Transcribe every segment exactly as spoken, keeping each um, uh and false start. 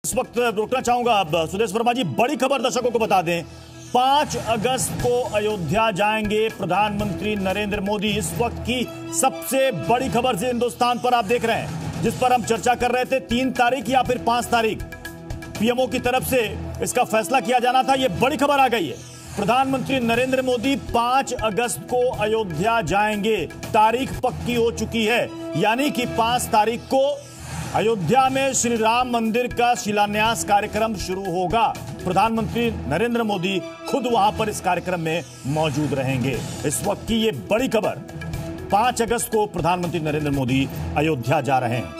इस वक्त रोकना चाहूंगा। अब सुदेश वर्मा जी, बड़ी खबर दर्शकों को बता दें, पांच अगस्त को अयोध्या जाएंगे प्रधानमंत्री नरेंद्र मोदी। इस वक्त की सबसे बड़ी खबर से हिंदुस्तान पर आप देख रहे हैं, जिस पर हम चर्चा कर रहे थे, तीन तारीख या फिर पांच तारीख पीएमओ की तरफ से इसका फैसला किया जाना था। यह बड़ी खबर आ गई है। प्रधानमंत्री नरेंद्र मोदी पांच अगस्त को अयोध्या जाएंगे। तारीख पक्की हो चुकी है, यानी कि पांच तारीख को अयोध्या में श्री राम मंदिर का शिलान्यास कार्यक्रम शुरू होगा। प्रधानमंत्री नरेंद्र मोदी खुद वहां पर इस कार्यक्रम में मौजूद रहेंगे। इस वक्त की यह बड़ी खबर, पांच अगस्त को प्रधानमंत्री नरेंद्र मोदी अयोध्या जा रहे हैं।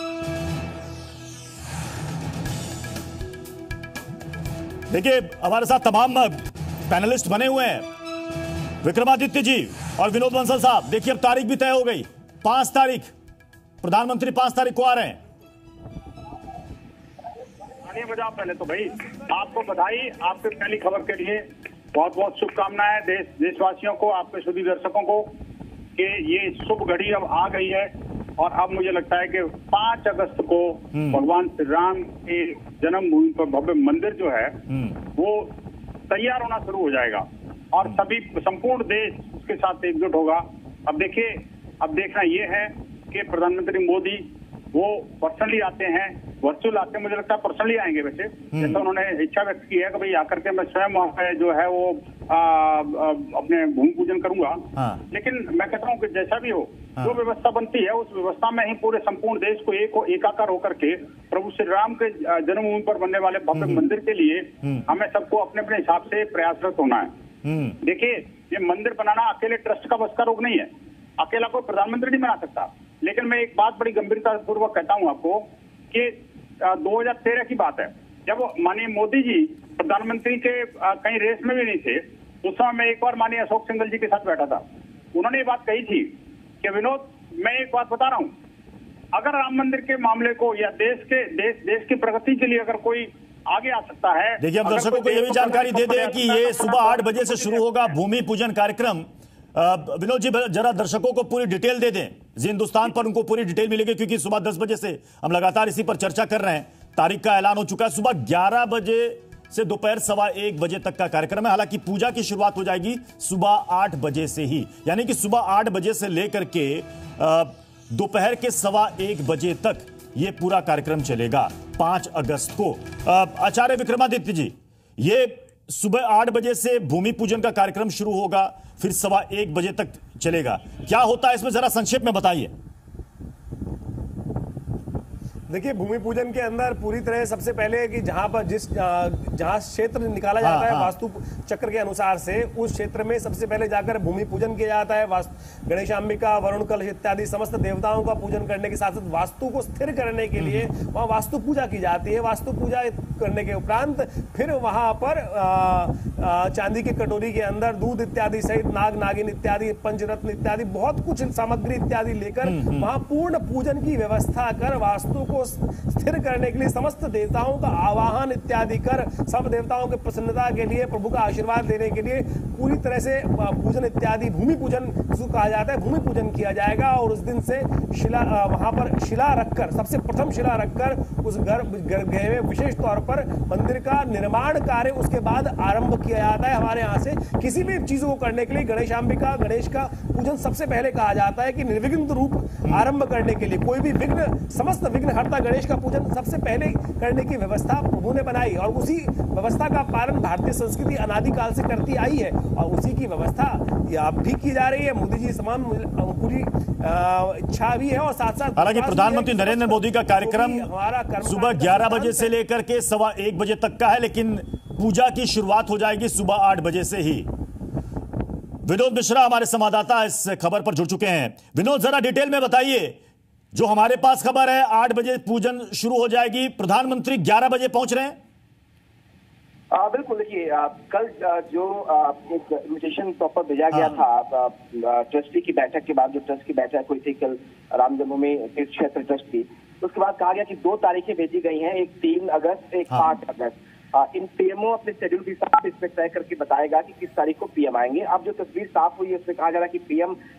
देखिए, हमारे साथ तमाम पैनलिस्ट बने हुए हैं, विक्रमादित्य जी और विनोद बंसल साहब। देखिए, अब तारीख भी तय हो गई, पांच तारीख प्रधानमंत्री पांच तारीख को आ रहे हैं। बजाओ पहले तो भाई आपको बधाई, आपके पहली खबर के लिए बहुत बहुत शुभकामनाएं देश देशवासियों को, आपके सभी दर्शकों को, कि ये शुभ घड़ी अब आ गई है। और अब मुझे लगता है कि पांच अगस्त को भगवान श्री राम के जन्मभूमि पर भव्य मंदिर जो है वो तैयार होना शुरू हो जाएगा और सभी संपूर्ण देश उसके साथ एकजुट होगा। अब देखिए, अब देखना ये है कि प्रधानमंत्री मोदी वो पर्सनली आते हैं, वर्चुअल आते हैं। मुझे लगता है पर्सनली आएंगे। वैसे जैसा उन्होंने इच्छा व्यक्त की है कि भाई आकर के मैं स्वयं वहाँ पे जो है वो आ, आ, अपने भूमि पूजन करूंगा। हाँ। लेकिन मैं कहता हूँ कि जैसा भी हो, हाँ। जो व्यवस्था बनती है उस व्यवस्था में ही पूरे संपूर्ण देश को एक एकाकार होकर के प्रभु श्री राम के जन्मभूमि पर बनने वाले भव्य मंदिर के लिए हमें सबको अपने अपने हिसाब से प्रयासरत होना है। देखिए, ये मंदिर बनाना अकेले ट्रस्ट का बस का रोग नहीं है, अकेला कोई प्रधानमंत्री नहीं बना सकता। लेकिन मैं एक बात बड़ी गंभीरता पूर्वक कहता हूं आपको कि दो हजार तेरह की बात है, जब माननीय मोदी जी प्रधानमंत्री के कहीं रेस में भी नहीं थे, उस समय मैं एक बार माननीय अशोक सिंघल जी के साथ बैठा था। उन्होंने ये बात कही थी कि विनोद, मैं एक बात बता रहा हूं, अगर राम मंदिर के मामले को या देश के देश देश की प्रगति के लिए अगर कोई आगे आ सकता है। देखिए, हम दर्शकों को यह भी जानकारी दे दें कि ये सुबह आठ बजे से शुरू होगा भूमि पूजन कार्यक्रम। विनोद जी, जरा दर्शकों को पूरी डिटेल दे दें। जी हिंदुस्तान पर उनको पूरी डिटेल मिलेगी, क्योंकि सुबह दस बजे से हम लगातार इसी पर चर्चा कर रहे हैं। तारीख का ऐलान हो चुका है, सुबह ग्यारह बजे से दोपहर सवा एक बजे तक का कार्यक्रम है। हालांकि पूजा की शुरुआत हो जाएगी सुबह आठ बजे से ही, यानी कि सुबह आठ बजे से लेकर के दोपहर के सवा एक बजे तक यह पूरा कार्यक्रम चलेगा पांच अगस्त को। आचार्य विक्रमादित्य जी, ये सुबह आठ बजे से भूमि पूजन का कार्यक्रम शुरू होगा, फिर सवा एक बजे तक चलेगा। क्या होता है इसमें, जरा संक्षेप में बताइए। देखिए, भूमि पूजन के अंदर पूरी तरह सबसे पहले कि जहां पर जिस जहां क्षेत्र निकाला जाता हाँ, है हाँ। वास्तु चक्र के अनुसार से, उस क्षेत्र में सबसे पहले जाकर भूमि पूजन किया जाता है। गणेशांबिका, वरुण कलश इत्यादि समस्त देवताओं का पूजन करने के साथ साथ वास्तु को स्थिर करने के लिए वहां वास्तु पूजा की जाती है। वास्तु पूजा करने के उपरांत फिर वहां पर आ, आ, चांदी की कटोरी के अंदर दूध इत्यादि सहित नाग नागिन इत्यादि, पंचरत्न इत्यादि बहुत कुछ सामग्री इत्यादि लेकर वहां पूर्ण पूजन की व्यवस्था कर वास्तु को स्थिर करने के लिए समस्त देवताओं का आवाहन इत्यादि कर, सब देवताओं की प्रसन्नता के लिए, प्रभु का आशीर्वाद देने के लिए पूरी तरह से पूजन इत्यादि, भूमि पूजन जिसको कहा जाता है, भूमि पूजन किया जाएगा। और उस दिन से शिला वहां पर शिला रखकर, सबसे प्रथम शिला रखकर उस गर्भगृह में विशेष तौर पर मंदिर का निर्माण कार्य उसके बाद आरंभ किया जाता है। हमारे यहाँ से किसी भी चीजों को करने के लिए गणेशांबिका, गणेश का पूजन सबसे पहले कहा जाता है कि निर्विघ्न रूप आरंभ करने के लिए, कोई भी विघ्न, समस्त विघ्न हरता गणेश का पूजन सबसे पहले करने की व्यवस्था प्रभु ने बनाई। और उसी व्यवस्था का पालन भारतीय संस्कृति अनादिकाल से करती आई है और उसी की व्यवस्था अब भी की जा रही है। मोदी जी तमाम पूरी इच्छा भी है और साथ साथ हालांकि प्रधानमंत्री नरेंद्र मोदी का कार्यक्रम सुबह ग्यारह बजे से लेकर के सवा एक बजे तक का है, लेकिन पूजा की शुरुआत हो जाएगी सुबह आठ बजे से ही। विनोद मिश्रा हमारे संवाददाता इस खबर पर जुड़ चुके हैं। विनोद, जरा डिटेल में बताइए, जो हमारे पास खबर है आठ बजे पूजन शुरू हो जाएगी, प्रधानमंत्री ग्यारह बजे पहुंच रहे हैं। आ, बिल्कुल। देखिए, कल आ, जो आ, एक इन्विटेशन प्रॉपर भेजा गया था ट्रस्टी की बैठक के बाद, जो ट्रस्ट की बैठक हुई थी कल राम जन्मभूमि तीर्थ क्षेत्र ट्रस्ट की, उसके बाद कहा गया कि दो तारीखें भेजी गई हैं, एक तीन अगस्त, एक आठ अगस्त। इन पीएमओ अपने शेड्यूल के हिसाब से इसमें तय करके बताएगा कि किस तारीख को पीएम आएंगे। अब जो तस्वीर साफ हुई है उसमें कहा जा रहा है कि पीएम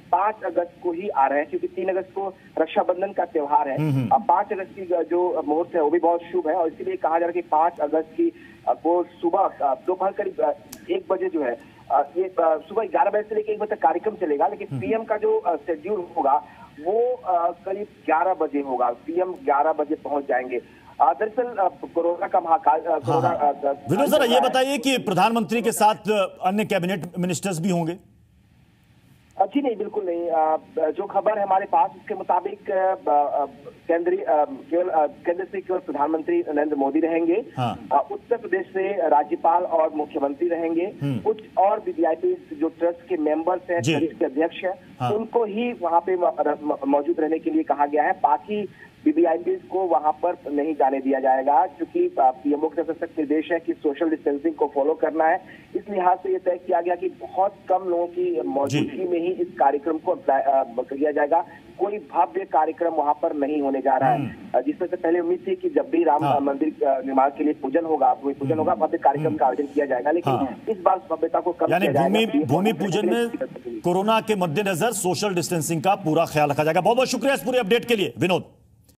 पांच अगस्त को ही आ रहे हैं, क्योंकि तीन अगस्त को रक्षाबंधन का त्योहार है। अब पांच अगस्त की जो मुहूर्त है वो भी बहुत शुभ है, और इसलिए कहा जा रहा है कि पांच अगस्त की को सुबह दोपहर करीब एक बजे जो है, ये सुबह ग्यारह बजे से लेकर एक बजे तक कार्यक्रम चलेगा, लेकिन पीएम का जो शेड्यूल होगा वो करीब ग्यारह बजे होगा। पीएम ग्यारह बजे पहुंच जाएंगे। दरअसल कोरोना का महाकाल कोरोना। विनोद सर, ये बताइए कि प्रधानमंत्री के साथ अन्य कैबिनेट मिनिस्टर्स भी होंगे? जी नहीं, बिल्कुल नहीं। जो खबर है हमारे पास उसके मुताबिक केंद्रीय केवल केंद्र से केवल प्रधानमंत्री नरेंद्र मोदी रहेंगे। हाँ। उत्तर प्रदेश से राज्यपाल और मुख्यमंत्री रहेंगे। कुछ और वीवीआईपी जो ट्रस्ट के मेंबर्स हैं, ट्रस्ट के अध्यक्ष हैं, हाँ। उनको ही वहां पे मौजूद रहने के लिए कहा गया है। बाकी वीवीआईपी को वहां पर नहीं जाने दिया जाएगा, क्योंकि पीएमओ की तरफ से सख्त निर्देश है कि सोशल डिस्टेंसिंग को फॉलो करना है। इस लिहाज से ये तय किया गया कि बहुत कम लोगों की मौजूदगी में ही इस कार्यक्रम को किया जाएगा। कोई भव्य कार्यक्रम वहां पर नहीं होने जा रहा है, जिसमें से पहले उम्मीद थी कि जब भी राम हाँ। मंदिर निर्माण के लिए पूजन होगा, भूमि पूजन होगा, भव्य कार्यक्रम का आयोजन किया जाएगा, लेकिन हाँ। इस बार भव्यता को कम किया जाएगा। भूमि पूजन में कोरोना के मद्देनजर सोशल डिस्टेंसिंग का पूरा ख्याल रखा जाएगा। बहुत बहुत शुक्रिया इस पूरे अपडेट के लिए विनोद।